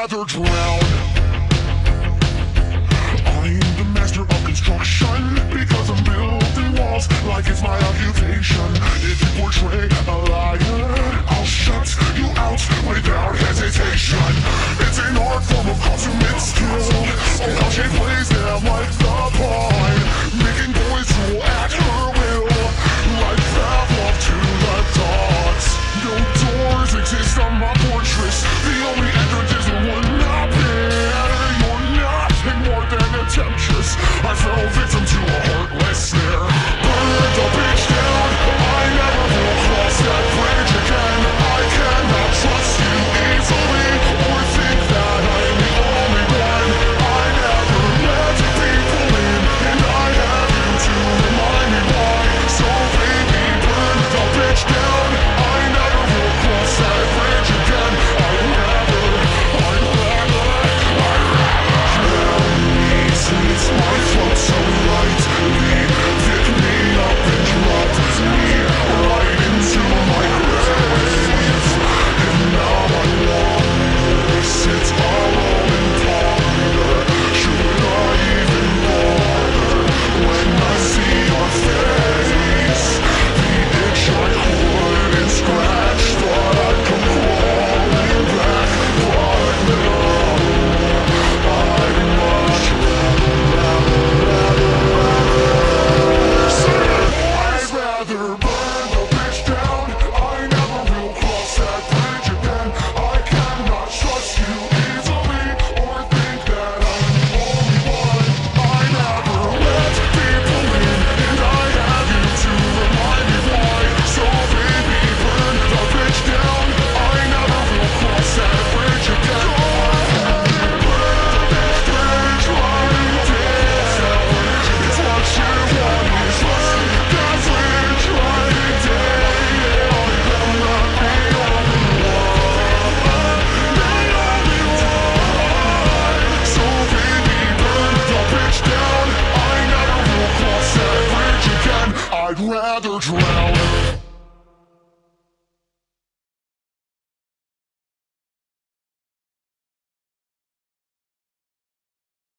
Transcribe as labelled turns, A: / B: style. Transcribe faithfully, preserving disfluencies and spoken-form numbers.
A: rather drown. I'm the master of construction because I'm building walls like it's my occupation. If you portray a liar, I'll shut you out without hesitation. It's an art form of consummate skill. Oh, how she plays them like the pawn, making boys drool at her will, like Pavlov to the dogs. No doors exist on my fortress. The only entrance is the one up there. You're nothing more than a temptress. I fell victim to a heartless snare. Burn the bitch down. I never will cross that bridge again. I cannot trust you easily or think that I'm the only one. I never let people in, and I have you to remind me why. So baby, burn the bitch down. I never will cross that bridge again. I rather, I rather, I rather drown me. Since my float so lightly, pick me up and drop me right into my grave. And now I wonder, sit alone and ponder, should I even bother when I see your face? The itch I couldn't scratch, thought I'd come crawling back, but no, I'd much rather, rather, rather, rather say I'd rather burn the bitch down. I never will cross that bridge again. I cannot trust you easily or think that I'm the only one. I never let people in, and I have you to remind me why. So baby, burn the bitch down. I never will cross that bridge again. Go ahead and burn the bitch, bridge right there. It's what you want is burn that bridge right there. Yeah, I'm not the only one, the only one. So baby, burn the bitch down. I never will cross that bridge again. I'd rather drown.